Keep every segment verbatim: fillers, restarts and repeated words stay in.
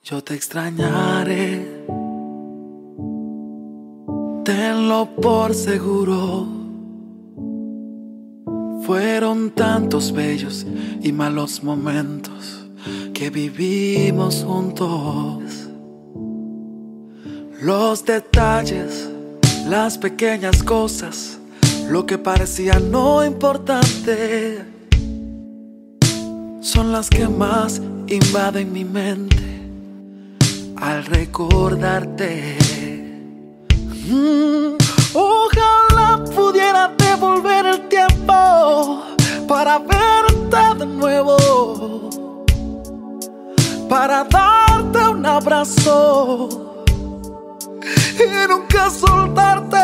Yo te extrañaré, tenlo por seguro. Fueron tantos bellos y malos momentos que vivimos juntos. Los detalles, las pequeñas cosas, lo que parecía no importante, son las que más invaden mi mente al recordarte. Mm, ojalá pudiera devolver el tiempo para verte de nuevo, para darte un abrazo y nunca soltarte.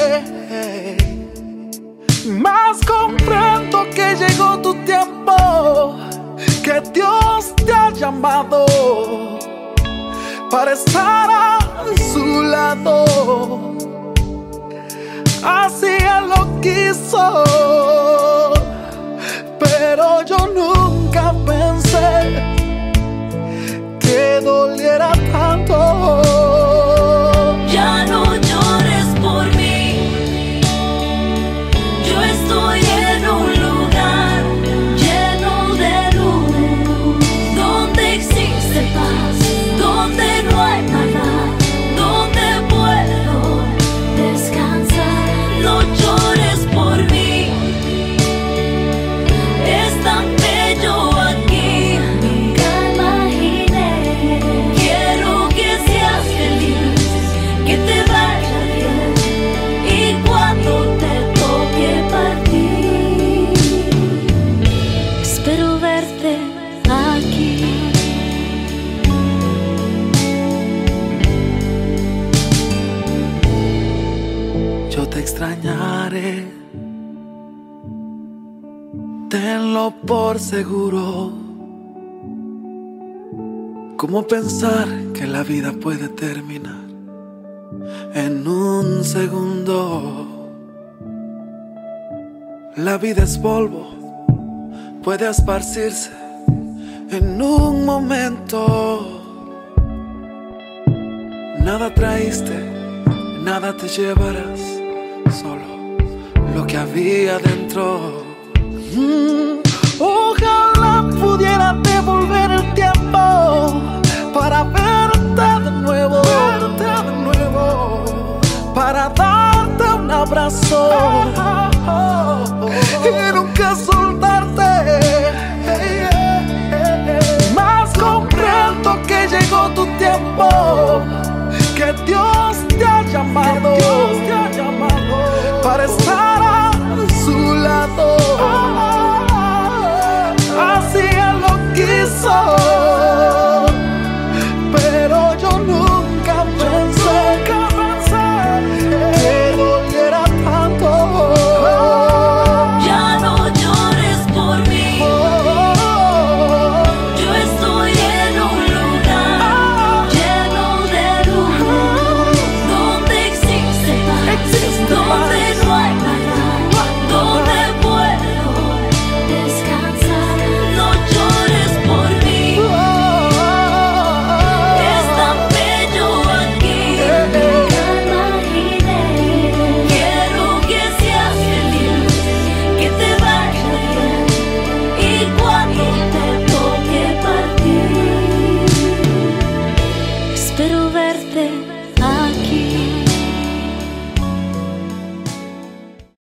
Mas comprendo que llegó tu tiempo, que Dios te ha llamado para estar a su lado. Así Él lo quiso, pero yo nunca pensé que doliera tanto. Ya no llores por mí, yo estoy en un lugar lleno de luz, donde existe paz, donde no hay maldad, donde puedo descansar. No llores por mí, es tan bello aquí, nunca imaginé. Quiero que seas feliz, que te vaya bien, y cuando te toque partir, espero verte aquí. Yo te extrañaré, tenlo por seguro. ¿Cómo pensar que la vida puede terminar en un segundo? La vida es polvo, puede esparcirse en un momento. Nada traíste, nada te llevarás, solo lo que había dentro. Mm, ojalá pudiera devolver el tiempo para verte de nuevo, verte de nuevo, para darte un abrazo y nunca soltarte. Mas comprendo que llegó tu tiempo, que Dios te ha llamado, Dios te ha llamado para estar a su lado. Así Él lo quiso, pero yo nunca pensé que doliera tanto. Ya no llores por mí, yo estoy en un lugar lleno de luz, donde existe paz, donde no hay maldad, donde puedo descansar. No llores por mí, es tan bello aquí, nunca imaginé. Quiero que seas feliz, que te vaya bien, y cuando te toque partir, espero verte